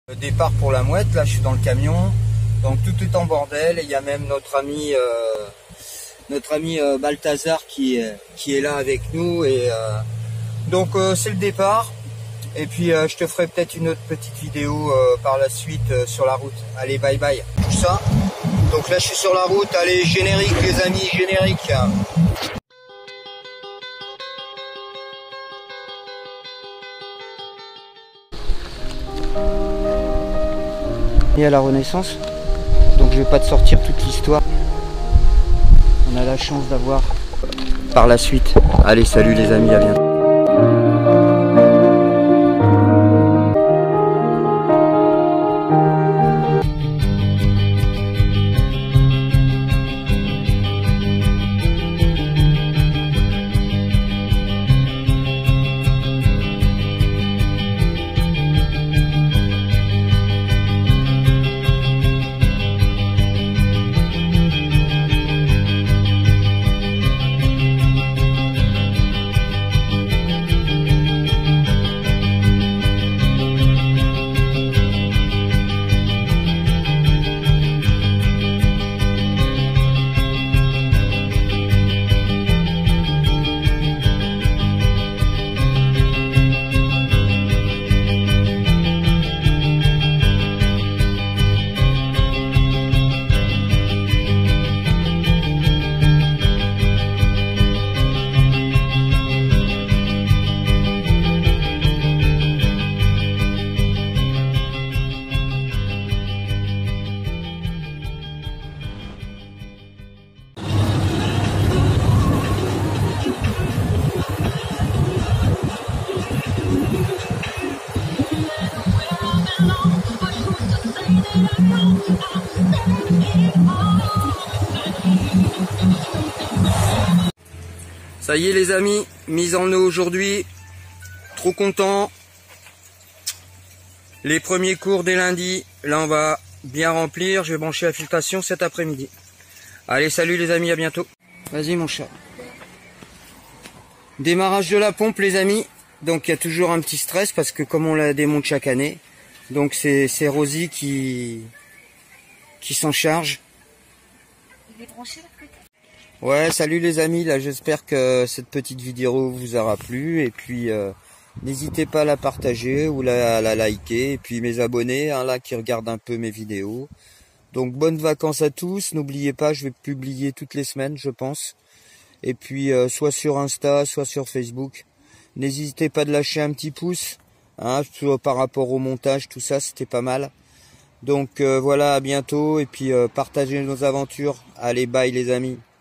Le départ pour la Mouette, là je suis dans le camion, donc tout est en bordel et il y a même notre ami Balthazar qui est là avec nous et donc c'est le départ et puis je te ferai peut-être une autre petite vidéo par la suite sur la route. Allez, bye bye. Tout ça. Donc là je suis sur la route, allez générique les amis, générique. Et à la Renaissance, donc je vais pas te sortir toute l'histoire. On a la chance d'avoir par la suite. Allez, salut les amis, à bientôt. Ça y est les amis, mise en eau aujourd'hui, trop content. Les premiers cours dès lundi, là on va bien remplir, je vais brancher la filtration cet après-midi. Allez, salut les amis, à bientôt. Vas-y mon chat. Démarrage de la pompe les amis, donc il y a toujours un petit stress parce que comme on la démonte chaque année, donc c'est Rosie qui s'en charge. Il est branché là peut-être. Ouais, salut les amis, là j'espère que cette petite vidéo vous aura plu et puis n'hésitez pas à la partager ou à la liker et puis mes abonnés hein, là qui regardent un peu mes vidéos. Donc bonnes vacances à tous, n'oubliez pas, je vais publier toutes les semaines je pense. Et puis soit sur Insta, soit sur Facebook. N'hésitez pas de lâcher un petit pouce hein, par rapport au montage, tout ça c'était pas mal. Donc voilà, à bientôt et puis partagez nos aventures. Allez, bye les amis.